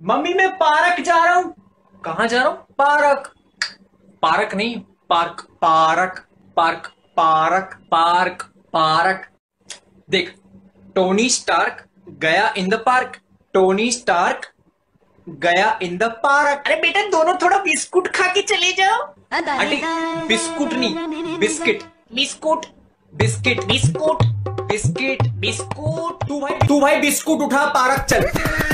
Mummy मैं park जा रहा हूँ। कहाँ जा रहा हूँ? पार्क। पार्क नहीं, park. Park. Park. Park. Park. Park. देख, टोनी स्टार्क गया in the park. Tony Stark गया इन द पार्क। अरे बेटा दोनों थोड़ा बिस्कुट खा के चले जाओ। अरे बिस्कुट नहीं, बिस्किट। बिस्कुट। बिस्किट। बिस्कुट। बिस्किट। बिस्कुट। तू भाई तू भाई बिस्कुट उठा पार्क चल।